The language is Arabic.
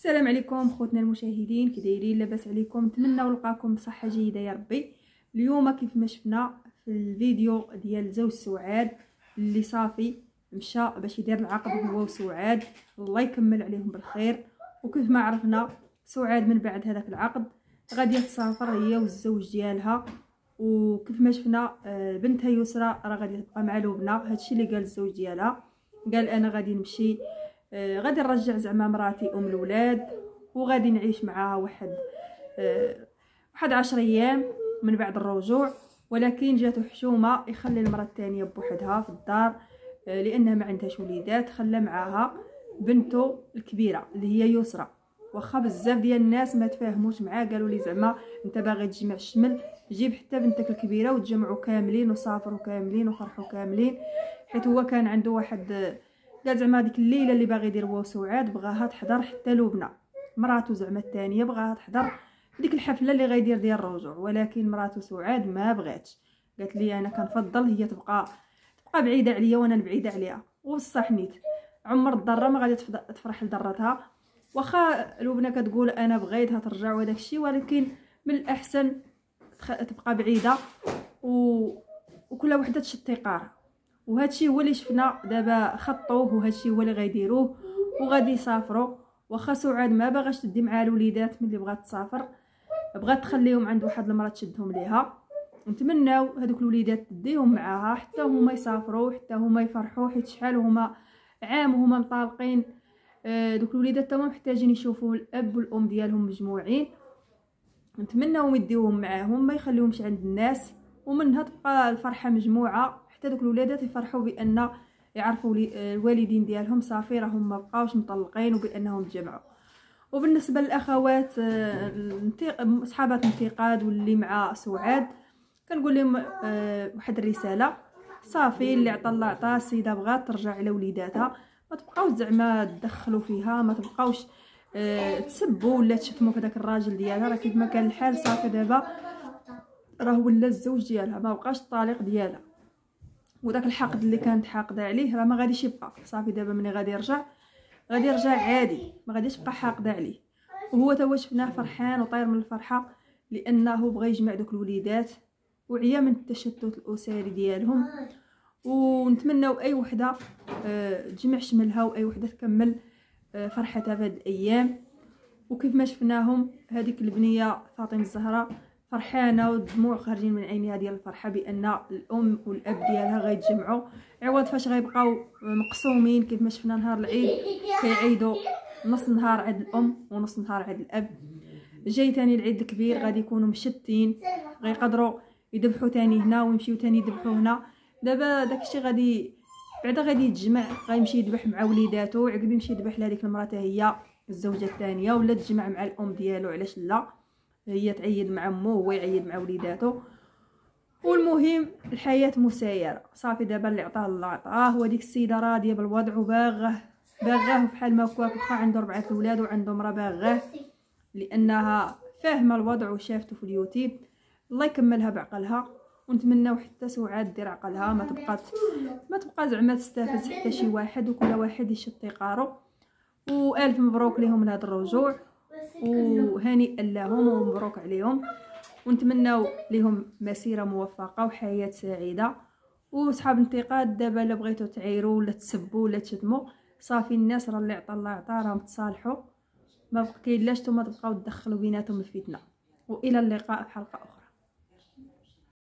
السلام عليكم خوتنا المشاهدين، كي دايرين؟ لاباس عليكم؟ نتمنى نلقاكم بصحه جيده يا ربي. اليوم كيف ما شفنا في الفيديو ديال زوج سعاد اللي صافي مشى باش يدير العقد هو وسعاد، الله يكمل عليهم بالخير. وكيف ما عرفنا سعاد من بعد هذاك العقد غاديه تسافر هي والزوج ديالها، وكيف ما شفنا بنتها يسرى راه غادي تبقى مع لبنى. هادشي اللي قال الزوج ديالها، قال انا غادي نمشي غادي نرجع زعما مراتي ام الولاد وغادي نعيش معاها واحد 10 ايام من بعد الرجوع، ولكن جاتو حشومه يخلي المراه الثانيه بوحدها في الدار لانها ما عندهاش وليدات. خلى معاها بنته الكبيره اللي هي يسرى. واخا بزاف ديال الناس ما تفاهموش معاه، قالوا لي زعما انت باغي تجمع الشمل جيب حتى بنتك الكبيره وتجمعوا كاملين وسافروا كاملين وفرحوا كاملين، حيت هو كان عنده واحد قال زعما ديك الليله اللي باغي يدير هو وسعاد بغاها تحضر حتى لبنى مراته زعما الثانيه بغاها تحضر ديك الحفله اللي غيدير ديال الرجوع، ولكن مراته سعاد ما بغاتش. قالت لي انا كنفضل هي تبقى بعيده عليا وانا بعيده عليها. وبصح نيت عمر الضره ما غادي تفرح لضرتها، واخا لبنى كتقول انا بغيتها ترجع وداك الشيء، ولكن من الاحسن تبقى بعيده وكل وحده تشد طيقارها. وهادشي هو اللي شفنا دابا خطوه، وهادشي هو اللي غيديروه وغادي يسافروا. واخا سعاد ما باغاش تدي معها الوليدات ملي بغات تسافر، بغات تخليهم عند واحد المراه تشدهم ليها. نتمناو هذوك الوليدات تديهم معاها حتى هما يسافروا حتى هما يفرحوا، حيت شحال هما عام هما مطالقين. دوك الوليدات تما محتاجين يشوفوا الاب والام ديالهم مجموعين. نتمناو يديوهم معاهم ما يخليهمش عند الناس، ومنها تبقى الفرحه مجموعه حتى دوك الولادات يفرحوا بان يعرفوا الوالدين ديالهم صافي راهم ما بقاوش مطلقين وبانهم تجمعوا. وبالنسبه للاخوات اصحابات الانتقاد واللي مع سعاد كنقول لهم واحد الرساله صافي، اللي عطى الله عطاه. السيده بغات ترجع على وليداتها، ما تبقاوش زعما تدخلوا فيها، ما تبقاوش تسبوا ولا تشتموا في داك الراجل ديالها. راه كيف ما كان الحال صافي دابا راه ولا الزوج ديالها ما بقاش الطليق ديالها، وداك الحقد اللي كانت حاقده عليه راه ما غاديش يبقى. صافي دابا ملي غادي يرجع عادي، ما غاديش تبقى حاقده عليه. وهو تا هو شفناه فرحان وطاير من الفرحه لانه بغى يجمع دوك الوليدات وعيا من التشتت الاسري ديالهم. ونتمناو اي وحده تجمع شملها واي وحده تكمل فرحتها في هاد الايام. وكيف ما شفناهم هذيك البنيه فاطمه الزهراء فرحانه والدموع خارجين من عينيها ديال الفرحه بان الام والاب ديالها غيتجمعوا، عوض فاش غيبقاو مقسومين. كيف ما شفنا نهار العيد كيعيدوا نص نهار عند الام ونص نهار عند الاب، جاي تاني العيد الكبير غادي يكونوا مشتين، غيقدروا يذبحوا تاني هنا ويمشيو تاني يذبحوا هنا. دابا داكشي غادي بعدا غادي يتجمع، غيمشي يذبح مع وليداتو، عقب يمشي يذبح لهذيك المراه هي الزوجه الثانيه، ولا تجمع مع الام ديالو. علاش لا؟ هي تعيد مع امه وهو يعيد مع وليداتو. والمهم الحياه مسايره صافي. دابا اللي عطاه الله عطاه، وديك السيده راضيه بالوضع وباغاه بحال ما كواك. واخا عنده 4 اولاد وعنده مرا باغاه لانها فاهمه الوضع وشافته في اليوتيوب. الله يكملها بعقلها، ونتمناو حتى سعاد دير عقلها، ما تبقى زعما تستفز حتى شي واحد، وكل واحد يشد طيقارو. والف مبروك لهم لهذا الرجوع، وهنيئا لهم ومبروك عليهم. ونتمناو لهم مسيره موفقه وحياه سعيده. وصحاب الانتقاد دابا الا بغيتو تعيروا ولا تسبوا ولا تشتموا صافي، الناس راه اللي عطى الله عطا، راهم تصالحوا، ما كاين لاش نتوما تبقاو تدخلوا بيناتهم الفتنه. والى اللقاء في حلقه اخرى.